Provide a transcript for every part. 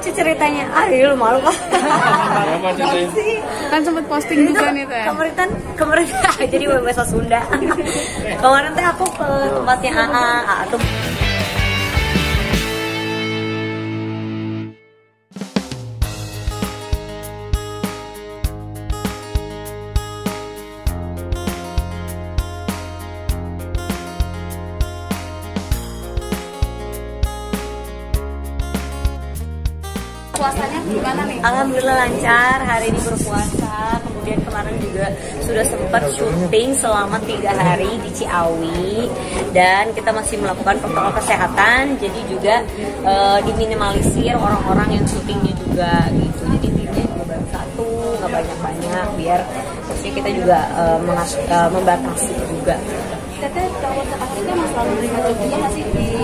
lucu ceritanya. Lu malu kah? Kan sempet posting juga nih teh. Kemarin jadi bahasa Sunda. Kemarin teh aku ke tempatnya AA tuh. Puasanya gimana nih? Alhamdulillah lancar, hari ini berpuasa. Kemudian kemarin juga sudah sempat syuting selama 3 hari di Ciawi. Dan kita masih melakukan protokol kesehatan. Jadi juga diminimalisir orang-orang yang syutingnya juga gitu. Jadi timnya juga baru 1, nggak banyak-banyak. Biar maksudnya kita juga membatasi juga. Teteh kalau seperti itu emang selalu menerima cutinya nggak sih di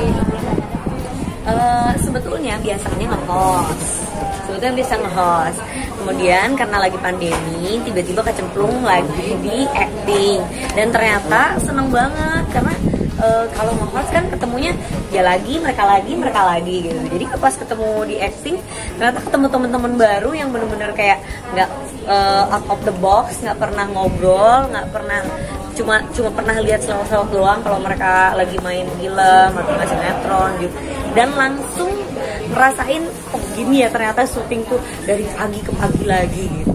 sebetulnya biasanya bisa nge-host. Kemudian karena lagi pandemi, tiba-tiba kecemplung lagi di acting. Dan ternyata seneng banget karena kalau nge-host kan ketemunya dia lagi, mereka lagi gitu. Jadi pas ketemu di acting, ternyata ketemu teman-teman baru yang bener-bener kayak nggak out of the box, nggak pernah ngobrol, nggak pernah cuma pernah lihat selewat-selewat doang kalau mereka lagi main film atau main sinetron gitu. Dan langsung ngerasain oh gini ya ternyata syuting tuh dari pagi ke pagi lagi gitu.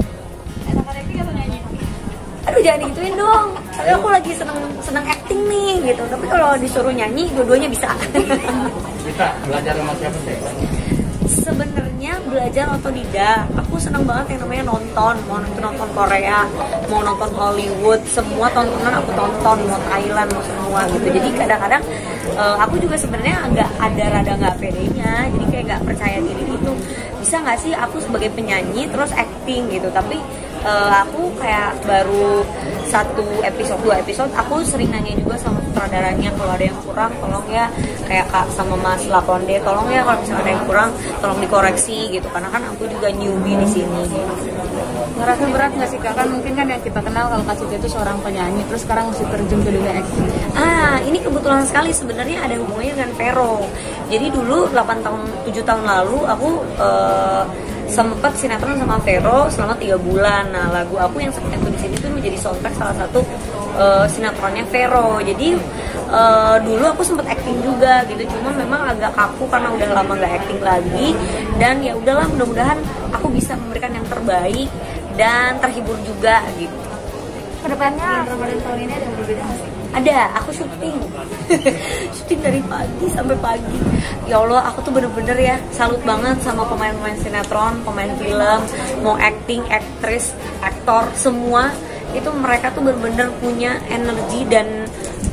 Aduh jangan digituin dong. Tapi aku lagi seneng acting nih gitu. Tapi kalau disuruh nyanyi dua-duanya bisa. Bisa belajar sama siapa sih? Sebenarnya belajar otodidak. Aku seneng banget yang namanya nonton. Mau nonton Korea, mau nonton Hollywood, semua tontonan aku tonton, mau Thailand, mau semua gitu. Jadi kadang-kadang aku juga sebenarnya rada nggak pedenya. Jadi kayak nggak percaya diri gitu. Bisa nggak sih aku sebagai penyanyi terus acting gitu? Tapi aku kayak baru 1 episode 2 episode aku sering nanya juga sama sutradaranya kalau ada yang kurang tolong ya, kayak Kak sama Mas Lakonde tolong ya kalau misalnya ada yang kurang tolong dikoreksi gitu karena kan aku juga newbie di sini gitu. Ngerasa berat nggak sih Kak? Kan mungkin kan yang kita kenal kalau Kak Cika itu seorang penyanyi terus sekarang mesti terjun ke dunia acting. Ini kebetulan sekali sebenarnya ada hubungannya dengan Vero. Jadi dulu 7 tahun lalu aku sempat sinetron sama Vero selama 3 bulan. Nah lagu aku yang seperti di sini tuh menjadi soundtrack salah satu sinetronnya Vero. Jadi dulu aku sempat acting juga gitu, cuma memang agak kaku karena udah lama nggak acting lagi. Dan ya udahlah, mudah-mudahan aku bisa memberikan yang terbaik dan terhibur juga gitu. Kedepannya Ramadan tahun ini ada yang berbeda nggak sih? Ada, aku syuting syuting dari pagi sampai pagi. Ya Allah, aku tuh bener-bener ya salut banget sama pemain-pemain sinetron, pemain film, mau acting, aktris, aktor, semua itu mereka tuh bener-bener punya energi dan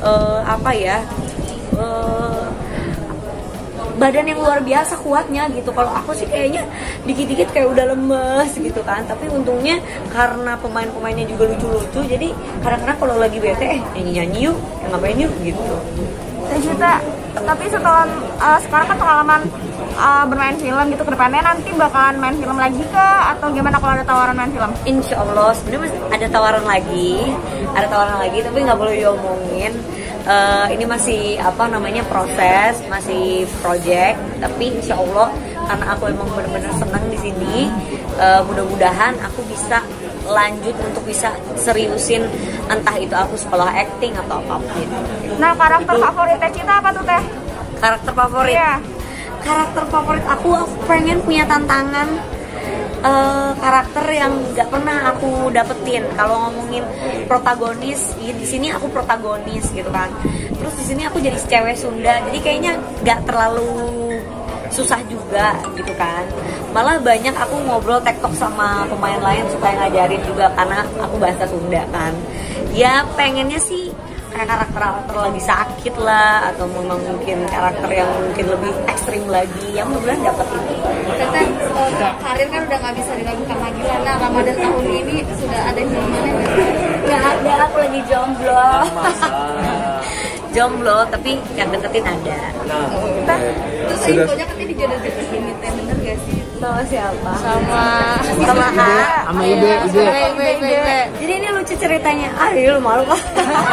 badan yang luar biasa kuatnya gitu. Kalau aku sih kayaknya dikit-dikit kayak udah lemes gitu kan. Tapi untungnya karena pemain-pemainnya juga lucu-lucu, jadi kadang-kadang kalau lagi bete nyanyi-nyanyi yuk, ngapain yuk gitu. Juta, tapi setelah sekarang kan pengalaman bermain film gitu, kedepannya nanti bakalan main film lagi kah atau gimana kalau ada tawaran main film? Insya Allah sebenarnya ada tawaran lagi, tapi nggak boleh diomongin. Ini masih proses, masih project, tapi insya Allah karena aku emang benar-benar senang di sini, mudah-mudahan aku bisa lanjut untuk bisa seriusin entah itu aku sekolah acting atau apapun. Nah, karakter favoritnya Cita apa tuh Teh? Karakter favorit? Iya. Karakter favorit aku pengen punya tantangan karakter yang nggak pernah aku dapetin. Kalau ngomongin protagonis, ya di sini aku protagonis gitu kan. Terus di sini aku jadi cewek Sunda, jadi kayaknya nggak terlalu susah juga gitu kan. Malah banyak aku ngobrol tektok sama pemain lain supaya ngajarin juga karena aku bahasa Sunda kan. Ya pengennya sih kayak karakter lagi sakit lah, atau memang mungkin karakter yang mungkin lebih ekstrim lagi, yang mudah-mudahan dapat itu. Teteh, karir kan udah nggak bisa diragukan lagi lah. Nah, Ramadan tahun ini sudah ada hubungannya? Nggak ada, aku lagi jomblo. jomblo tapi yang deketin ada. Terus infonya katanya dijodoh-jodohin ini teh, bener gak sih? Sama siapa? Sama sama ide. Jadi ini lucu ceritanya. Lu malu kok.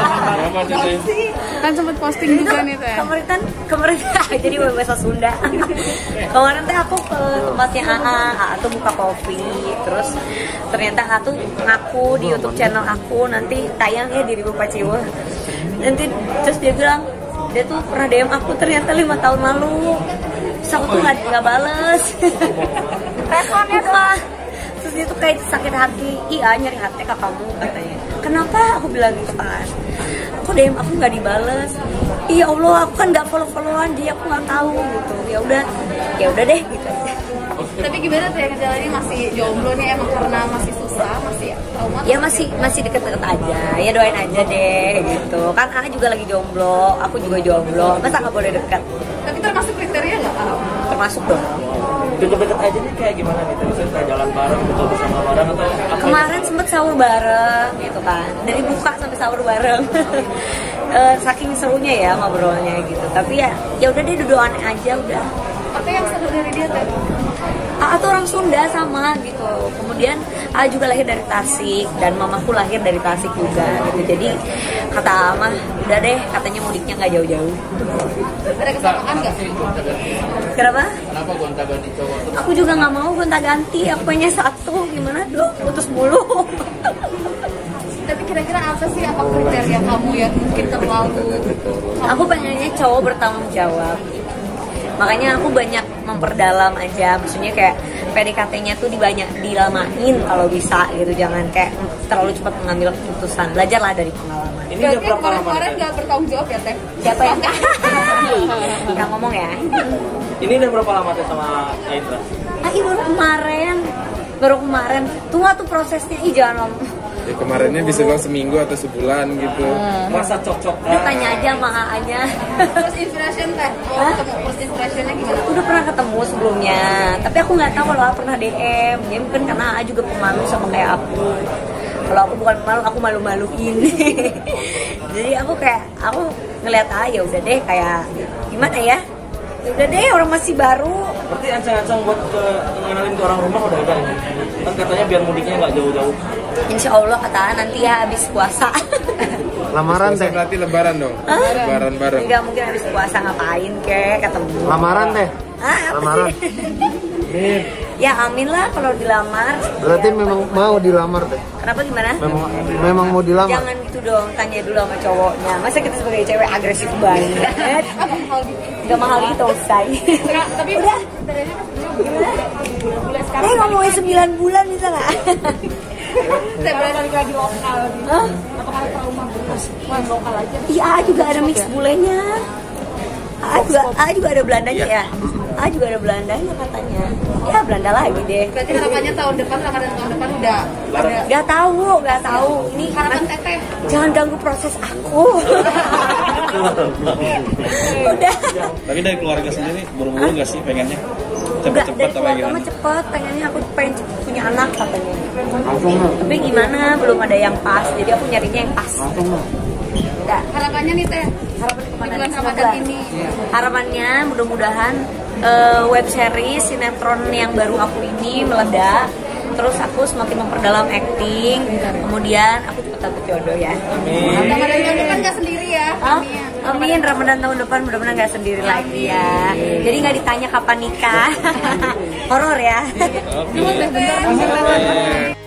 kan sempat posting juga nih teh. Kemarin jadi bahasa Sunda. Kemarin teh aku ke tempatnya AA tuh buka kopi, terus ternyata AA tuh ngaku di YouTube channel aku nanti tayang ya di Ribu Paciwa. Nanti terus dia bilang dia tuh pernah DM aku ternyata 5 tahun lalu. Terus aku tuh nggak bales. Responnya Apa? Terus dia tuh kayak sakit hati. Iya nyari hati ke kamu katanya. Kenapa? Aku bilang gitu kan. Aku DM aku nggak dibales. Iya Allah, aku kan nggak follow-followan dia, aku nggak tahu gitu. Ya udah deh gitu. Tapi gimana tuh ya gejalanya, masih jomblo nih emang karena masih susah, masih trauma? Ya masih deket-deket aja. Ya doain aja deh gitu. Kan Ana juga lagi jomblo, aku juga jomblo. Masa nggak boleh deket? Tapi termasuk kriteria nggak Kak? Termasuk dong. Deket-deket aja nih kayak gimana gitu? Misalnya kayak jalan bareng, buka bersama bareng atau apa? Kemarin sempet sahur bareng gitu kan, dari buka sampai sahur bareng. Saking serunya ya ngobrolnya gitu. Tapi ya udah deh, duduk aneh aja udah. Apa yang seru dari dia teh? AA tuh orang Sunda sama gitu. Kemudian AA juga lahir dari Tasik dan mamaku lahir dari Tasik juga gitu. Jadi kata Ama, udah deh katanya mudiknya nggak jauh-jauh. Ada kesamaan nggak? Kenapa? Kenapa gonta-ganti cowok tuh? Aku juga nggak mau gonta-ganti. Aku pengennya satu, gimana dong? Putus mulu. Tapi kira-kira apa sih apa kriteria kamu yang mungkin terlalu? Aku pengennya cowok bertanggung jawab. Makanya aku banyak memperdalam aja, maksudnya kayak PDKT-nya tuh dilamain kalau bisa gitu, jangan kayak terlalu cepat mengambil keputusan. Belajarlah dari pengalaman. Ini udah Berarti berapa lama? kemarin nggak bertanggung jawab ya teh? Siapa yang nggak ngomong ya? Ini udah berapa lama tuh sama Aitra? Baru kemarin. Tunggu tuh prosesnya, jangan ngomong. Ya kemarinnya bisa bilang seminggu atau sebulan gitu. Masa cocok Udah tanya aja sama AA-nya. First impression teh? Hah? Ketemu first impressionnya gimana? Udah pernah ketemu sebelumnya, tapi aku nggak tahu kalau AA pernah DM. Ya mungkin karena AA juga pemalu sama kayak aku. Kalau aku bukan pemalu, aku malu-maluin. Jadi aku ngeliat AA, ya udah deh, kayak gimana ya? Ya udah deh, orang masih baru. Berarti ancang-ancang buat ngenalin ke orang rumah udah ada ini. Kan katanya biar mudiknya nggak jauh-jauh. Insya Allah kata nanti ya habis puasa. Lamaran teh. Berarti lebaran dong. Lebaran bareng. Enggak mungkin habis puasa ngapain ketemu. Lamaran teh. Apa Lamaran. sih? Ya amin lah kalau dilamar. Berarti memang mau dilamar teh. Kenapa gimana? Memang mau dilamar. Jangan gitu dong, tanya dulu sama cowoknya. Masa kita sebagai cewek agresif banget? Gak mahal gitu, say. Tapi udah. gimana? Bulan sekarang Ngomongin 9 bulan bisa nggak? saya balik lagi lokal. Hah? Apakah trauma lokal aja? Iya, juga ada mix bulenya. Juga ada Belandanya ya. Juga ada Belandanya katanya. Ya Belanda lagi deh. Berarti harapannya tahun depan, ramadan tahun depan udah ada. Gak tahu. Ini Harapan teteh. jangan ganggu proses aku. Udah. Tapi dari keluarga sendiri buru-buru nggak sih pengennya? Enggak, Cepet-cepet dari apa keluarga gimana? mah cepet, pengennya aku pengen punya anak katanya. Langsung mah. Tapi gimana, belum ada yang pas, jadi aku nyarinya yang pas. Langsung mah. Enggak. Harapannya nih teh, Harapan di kemana bulan nih? Ramadan Semoga. ini. Harapannya mudah-mudahan web series sinetron yang baru aku ini meledak. Terus aku semakin memperdalam acting, kemudian aku cepat dapet jodoh ya. Ramadan tahun depan nggak sendiri ya? Hah? Amin, Ramadan tahun depan mudah-mudahan nggak sendiri lagi ya. Jadi nggak ditanya kapan nikah. Horor ya. Oke. Bentar.